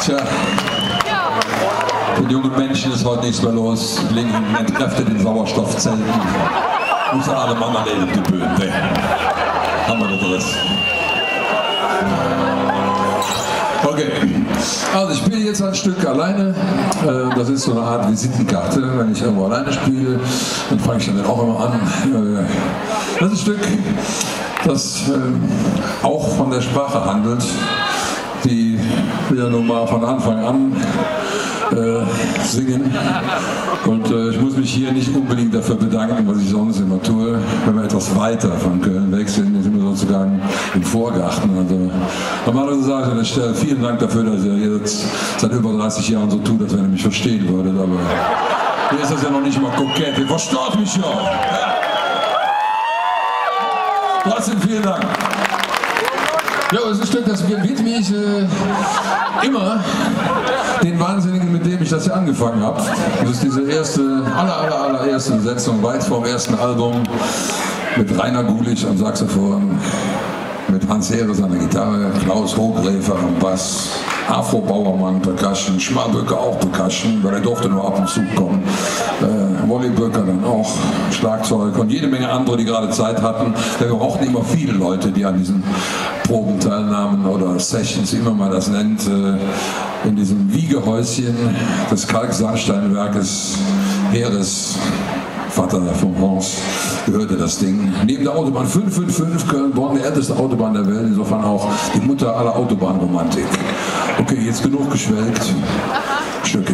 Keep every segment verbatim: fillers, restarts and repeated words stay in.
Tja, den jungen Menschen ist heute nichts mehr los. Legen entkräftet in Sauerstoffzelten. Müssen alle Mann an die Bühne. Nee. Haben wir das alles. Okay, also ich spiele jetzt ein Stück alleine. Das ist so eine Art Visitenkarte. Wenn ich irgendwo alleine spiele, dann fange ich damit auch immer an. Das ist ein Stück, das auch von der Sprache handelt, die wir nun mal von Anfang an äh, singen. Und äh, ich muss mich hier nicht unbedingt dafür bedanken, was ich sonst immer tue. Wenn wir etwas weiter von Köln weg sind, sind wir sozusagen im Vorgarten. Also, normalerweise sage ich an der Stelle vielen Dank dafür, dass ihr jetzt seit über dreißig Jahren so tut, als wenn ihr mich verstehen würdet. Aber hier ist das ja noch nicht mal kokett. Ihr verstaut mich ja. Trotzdem vielen Dank. Ja, das ist ein Stück, das widme ich äh, immer den Wahnsinnigen, mit dem ich das hier angefangen habe. Das ist diese erste, aller, aller, allererste Besetzung, weit vom ersten Album, mit Rainer Gulich am Saxophon, mit Hans Heeres an der Gitarre, Klaus Hochgräfer am Bass, Afro Bauermann Percussion, Schmalböcker auch Percussion, weil er durfte nur ab und zu kommen, äh, Wolli Böcker dann auch Schlagzeug und jede Menge andere, die gerade Zeit hatten. Wir brauchten immer viele Leute, die an diesen Proben teilnahmen oder Sessions, wie man mal das nennt, äh, in diesem Wiegehäuschen des Kalksandsteinwerkes Heeres. Vater von Hans gehörte das Ding. Neben der Autobahn fünf fünf fünf Köln-Bonn, die älteste Autobahn der Welt, insofern auch die Mutter aller Autobahnromantik. Okay, jetzt genug geschwelgt. Stücke.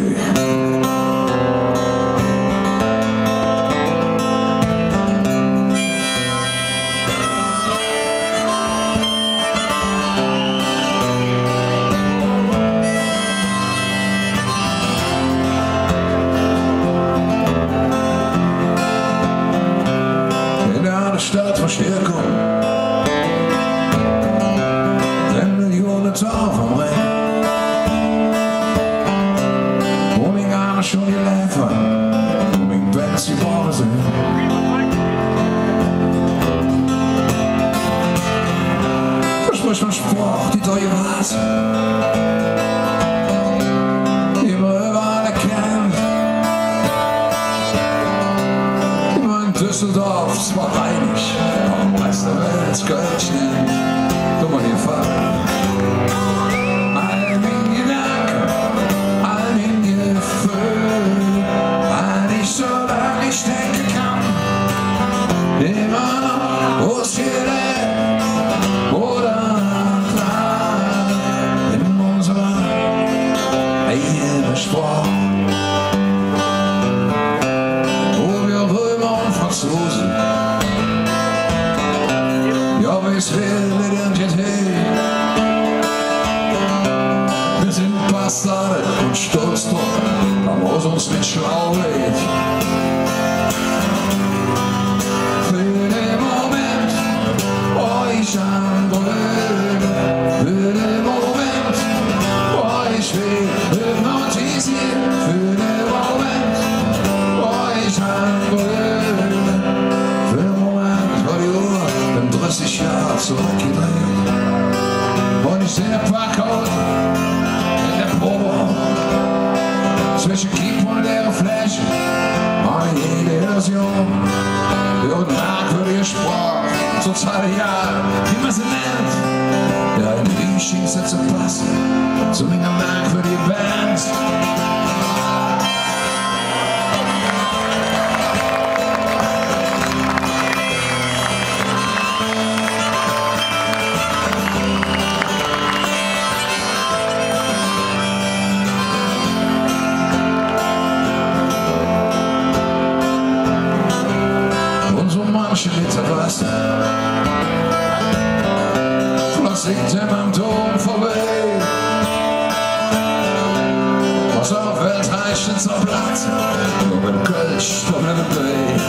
Stadtverstärkung, denn Millionen Tau vom Rhein, wo mich einer schon die Läfer, wo mich Benz die Borne sind. Versprich man Spruch, die teure Rat, immer überall erkennt, immer in Düsseldorf, zwar reinig, am Rest der Welt Kölsch nennt, dummer den Fall. All mein Gedanken, all mein Gefühl, all ich so lange ich denken kann, immer noch, wo es hier lebt, oder dran, in unserer Ehe besprochen, wo wir Römer und Franzosen, es will Identität. Wir sind Bastarde und stolz drauf, da muss uns nicht schlau wird. Für den Moment euch anbrüllen, für den Moment euch will hypnotisieren, für den Moment euch anbrüllen, für den Moment war die Uhr dann dreißig Jahre zurückgedreht und ich sehe den Parkhaus in der Probe zwischen Keep und leere Flächen ohne jede Illusion und merkwürdige Sprache zur Zeit der Jahre, wie man sie nennt, ja in die Schieße zu passen zu einer merkwürdigen Band. Manche Liter Wasser floss hinter am Dom vorbei, was auf Weltreichen zerplatzt, nur mit Kölsch, nur mit Bay.